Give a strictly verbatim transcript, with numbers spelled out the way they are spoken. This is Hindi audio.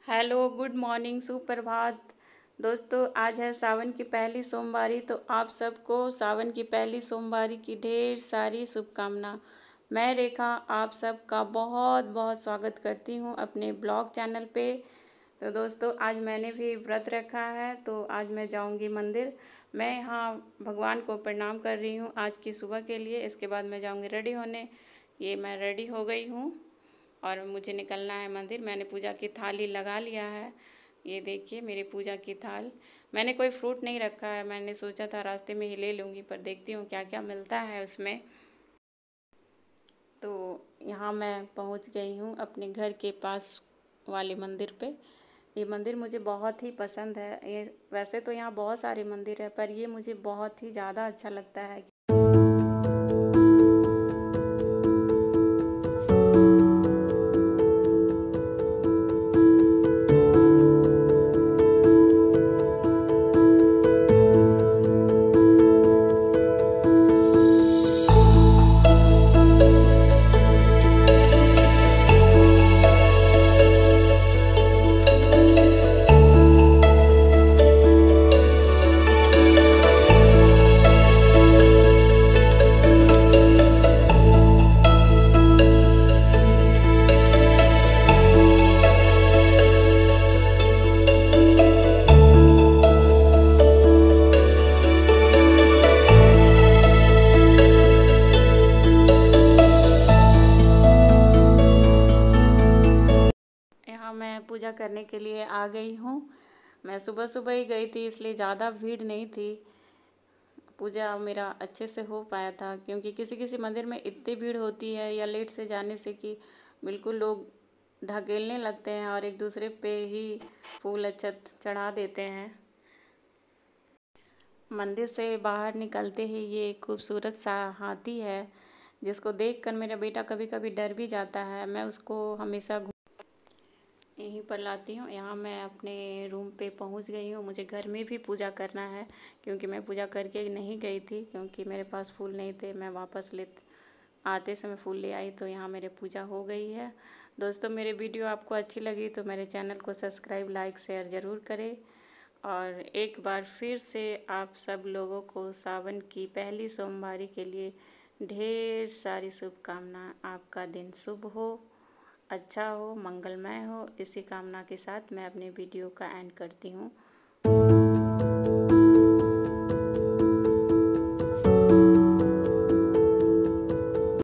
हेलो, गुड मॉर्निंग, सुप्रभात। दोस्तों, आज है सावन की पहली सोमवारी, तो आप सबको सावन की पहली सोमवारी की ढेर सारी शुभकामना। मैं रेखा आप सबका बहुत बहुत स्वागत करती हूँ अपने ब्लॉग चैनल पे। तो दोस्तों, आज मैंने भी व्रत रखा है, तो आज मैं जाऊँगी मंदिर। मैं यहाँ भगवान को प्रणाम कर रही हूँ आज की सुबह के लिए। इसके बाद मैं जाऊँगी रेडी होने। ये मैं रेडी हो गई हूँ और मुझे निकलना है मंदिर। मैंने पूजा की थाली लगा लिया है। ये देखिए मेरी पूजा की थाल। मैंने कोई फ्रूट नहीं रखा है, मैंने सोचा था रास्ते में ही ले लूँगी, पर देखती हूँ क्या क्या मिलता है उसमें। तो यहाँ मैं पहुँच गई हूँ अपने घर के पास वाले मंदिर पे। ये मंदिर मुझे बहुत ही पसंद है। ये वैसे तो यहाँ बहुत सारे मंदिर है, पर ये मुझे बहुत ही ज़्यादा अच्छा लगता है। यहाँ मैं पूजा करने के लिए आ गई हूँ। मैं सुबह सुबह ही गई थी, इसलिए ज़्यादा भीड़ नहीं थी। पूजा मेरा अच्छे से हो पाया था, क्योंकि किसी किसी मंदिर में इतनी भीड़ होती है या लेट से जाने से कि बिल्कुल लोग ढकेलने लगते हैं और एक दूसरे पे ही फूल अक्षत चढ़ा देते हैं। मंदिर से बाहर निकलते ही ये खूबसूरत सा हाथी है, जिसको देखकर मेरा बेटा कभी कभी डर भी जाता है। मैं उसको हमेशा यहीं पर लाती हूँ। यहाँ मैं अपने रूम पे पहुँच गई हूँ। मुझे घर में भी पूजा करना है, क्योंकि मैं पूजा करके नहीं गई थी, क्योंकि मेरे पास फूल नहीं थे। मैं वापस ले आते समय फूल ले आई, तो यहाँ मेरे पूजा हो गई है। दोस्तों, मेरे वीडियो आपको अच्छी लगी तो मेरे चैनल को सब्सक्राइब, लाइक, शेयर ज़रूर करें। और एक बार फिर से आप सब लोगों को सावन की पहली सोमवारी के लिए ढेर सारी शुभकामना। आपका दिन शुभ हो, अच्छा हो, मंगलमय हो। इसी कामना के साथ मैं अपने वीडियो का एंड करती हूँ।